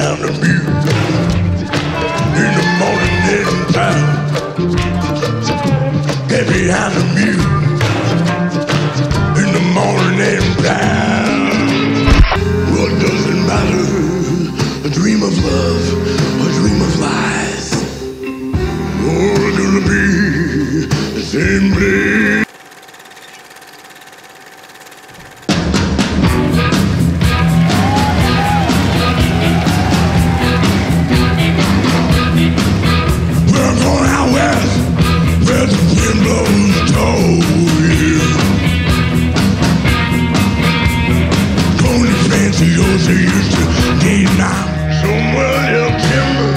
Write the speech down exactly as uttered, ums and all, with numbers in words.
behind the mule. In the morning in town. Get behind the mule. In the morning in town. What does it matter? A dream of love, a dream of lies. Or it's gonna be the same place. They used to gain now somewhere else.